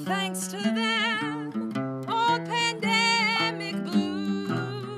thanks to them, old pandemic blues.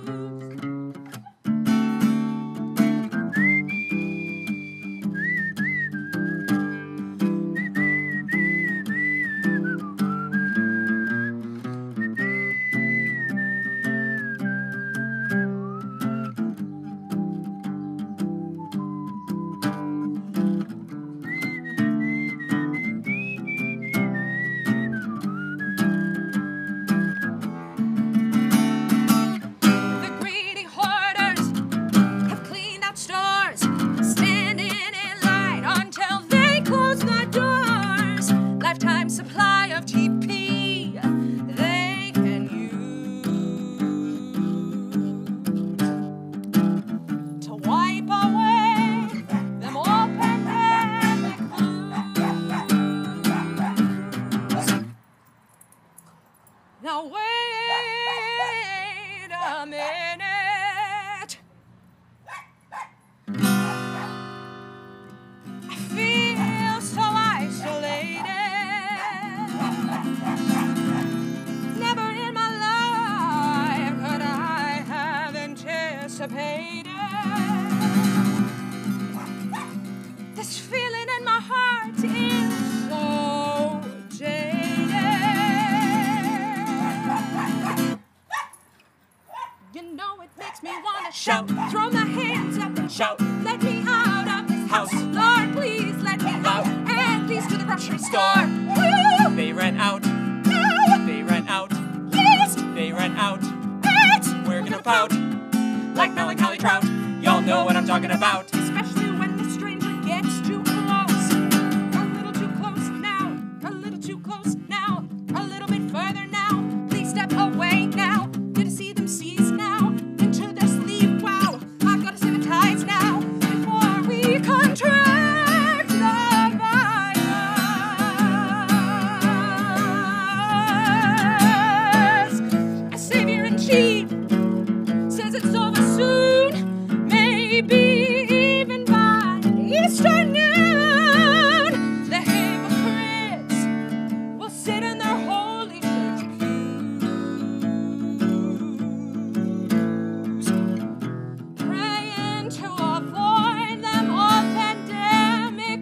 Supply of TP they can use to wipe away them old pandemic blues. Now wait a minute. I feel so isolated. Never in my life could I have anticipated this feeling in my heart is so jaded. You know it makes me wanna shout, throw my hands up and shout, let me out of this house. Lord, please let me out, and please to the grocery store. Woo! They ran out. They ran out. Yes! They ran out. What? We're gonna pout like melancholy trout. Y'all know what I'm talking about. Especially when the stranger gets too close. A little too close now. A little too close now. A little bit further now. Please step away now. Good to see them seize now. Into their sleep. Wow. I've got to see the tides now. Before we contract the virus. A savior in chief says it's over soon. Maybe even by Easter noon. The hypocrites will sit in their holy church pews, praying to avoid them all pandemic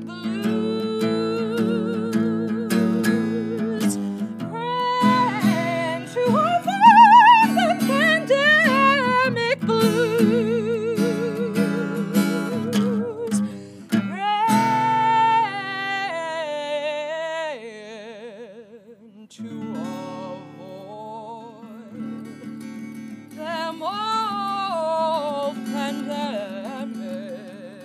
blues. Praying to avoid them pandemic blues. Praying to avoid them all pandemic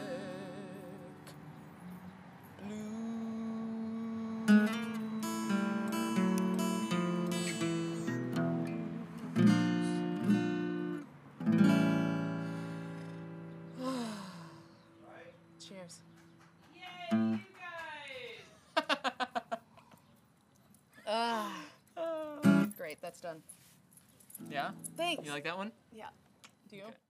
blues. Cheers. Yay, you guys! Great, that's done. Yeah? Thanks. You like that one? Yeah. Do you? Okay.